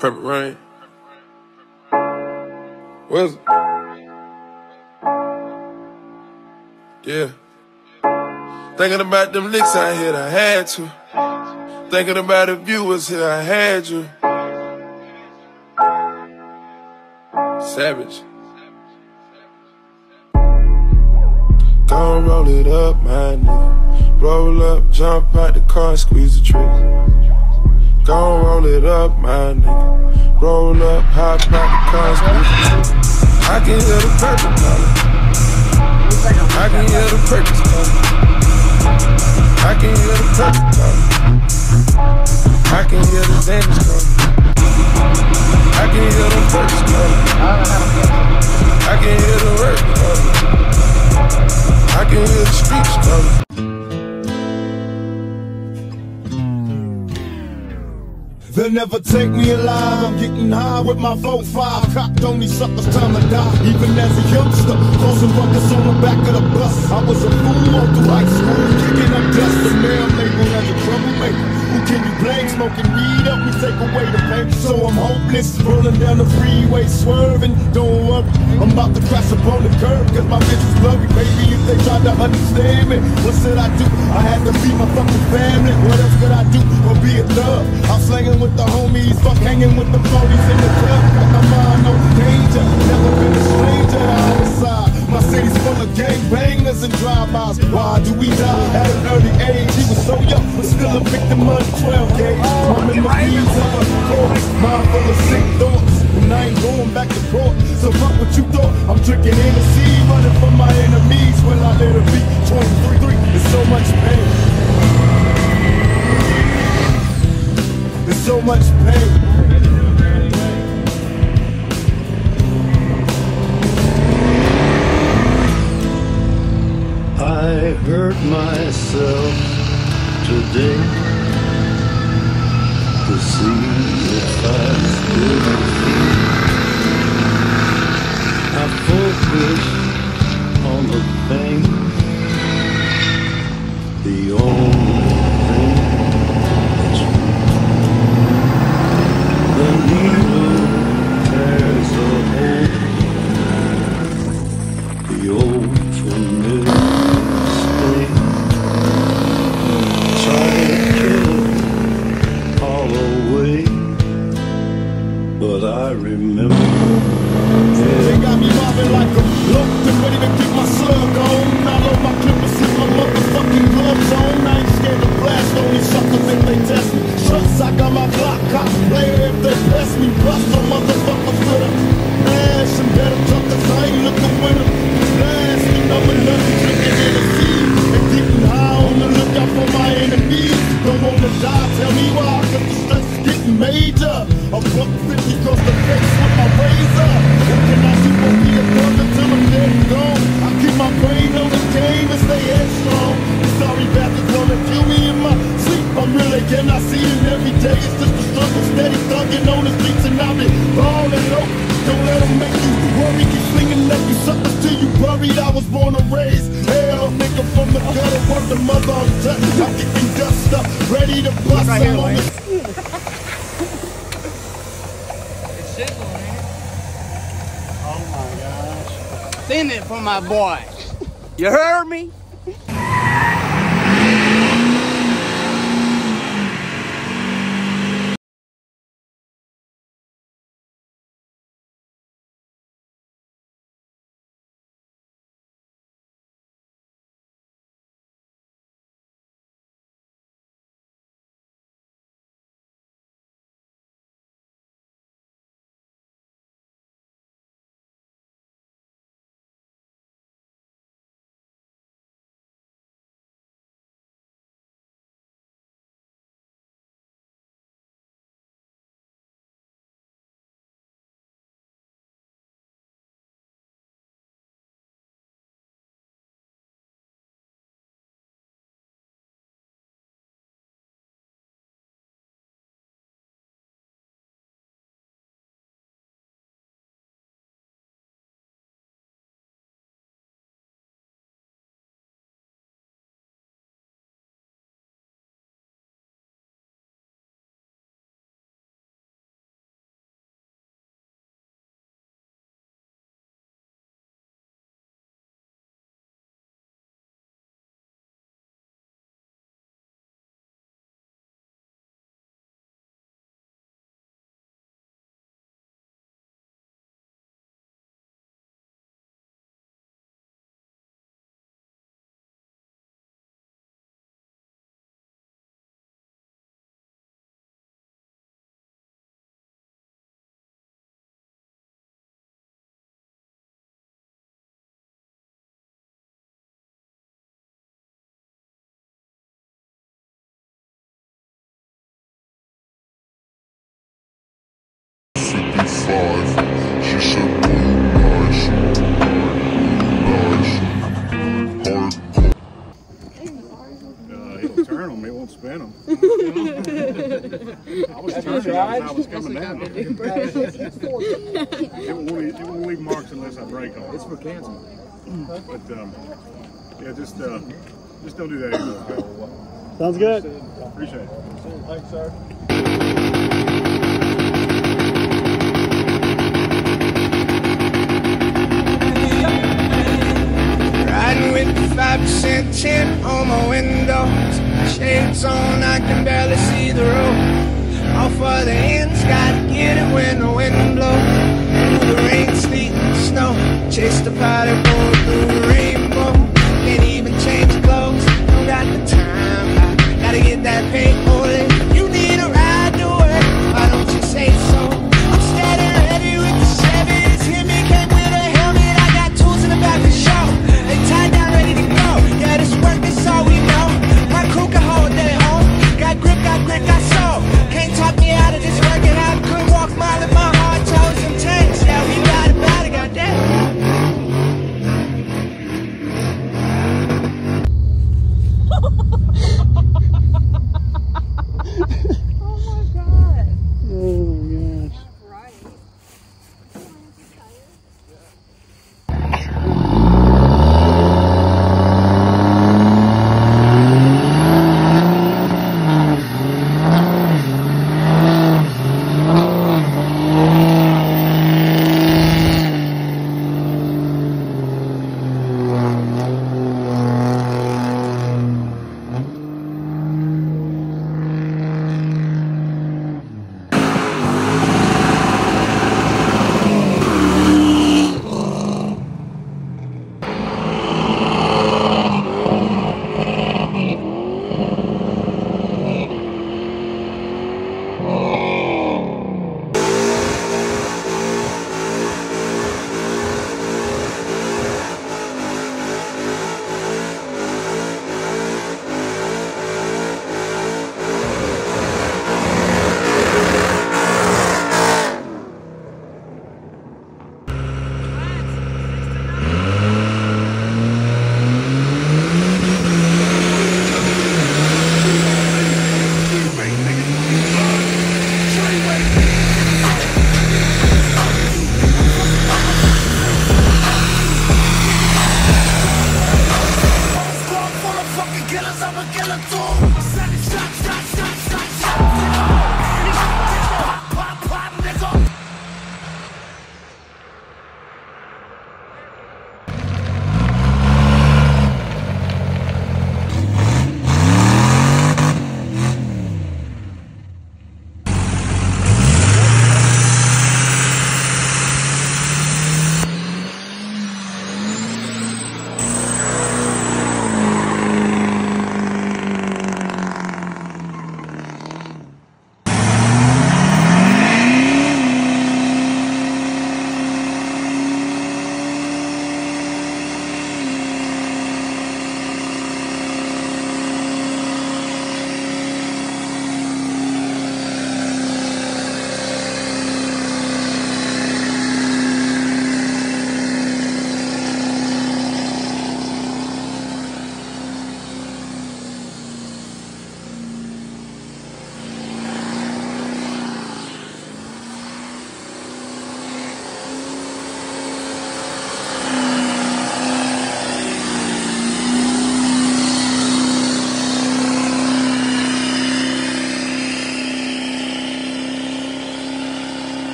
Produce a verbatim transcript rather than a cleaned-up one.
Purple rain. Where's it? Yeah. Thinking about them licks I hit, I had to. Thinking about the viewers here, I had you. Savage. Gon' roll it up, my nigga. Roll up, jump out the car and squeeze the trigger. Gon' roll it up, my nigga. Roll up, hop out the car and squeeze the trigger. I can hear the purple calling. I can hear the purple calling. I can hear the purple calling. I can hear the Xanax calling. I can hear the purple calling. I can hear the work calling. I can hear the streets calling. They'll never take me alive. I'm getting high with my four five. Cocked on these suckers, time to die. Even as a youngster, causing ruckus on the back of the bus. I was a fool all through high school, kicking up dust. The mail labeled as a troublemaker. Who can you blame? Smoking weed help me take away the pain. So I'm hopeless, rolling down the freeway, swerving. Don't worry, I'm about to crash up on the curb, cause my vision's blurry. Baby, if they tried to understand me, what should I do? I had to feed my fucking family. What else could I do? Or be a thug? I'm slanging with the homies, fuck hanging with the forties in the club. Got my mind on danger, never been a stranger to homicide. My city's full of gangbangers and drive-bys. Why do we die at an early age? He was so young, but still a victim of the twelve gauge. My memories of a corpse, mind full of sick thoughts, and I ain't going back to court. So fuck what you thought. I'm drinking Hennessy, running from my enemies. Will I let it be? twenty-three, there's so much pain. There's so much pain. I hurt myself today to see if I still feel. I focus on the pain, the only thing that's real. The needle tears a hole, the old familiar. But I remember they got me mobbing like a loaf and ready to get my slug on. I load my clippers, slip my motherfucking gloves on. I ain't scared to blast on these suckers if they test me. Trust, I got my Glock, cop player if they press me. Bust on motherfuckers with a ass and better truckers. I ain't looking with them. Blast me, I'm in nothing, drinking Hennessy and getting high on the lookout for my enemies. Don't wanna die, tell me why, cause the stress is getting major. A buck fifty across the face with my razor. What can I do? Won't be a brother till I'm dead and gone. I keep my brain on the game and stay headstrong. Sorry bastards wanna kill me in my sleep. I'm really cannot see it every day. It's just a struggle, steady thugging on the streets and I've been ballin' low. Don't let them make you worry. Keep slinging up you suckers till you buried. I was born and raised hell, nigga from the gutter. Work the mother on touch. I'm kicking dust up, ready to bust. Right here, I'm on the Oh my gosh. Send it for my boy. You heard me? five. She said, blue nice, nice, hardcore. Uh, he'll turn them, he won't spin them. I was turning as I was coming down. It won't leave, it won't leave marks unless I brake on it. It's for cancer. But um, yeah, just uh, just don't do that anymore. Sounds good. Appreciate it. Thanks, sir. Riding with the five percent tint on my windows. Shades on, I can barely see the road. Off of the ends, gotta get it when the wind blows. Through the rain, sleet, and snow. Chase the powder board through the rainbow. Can't even change clothes, don't got the time. I gotta get that paint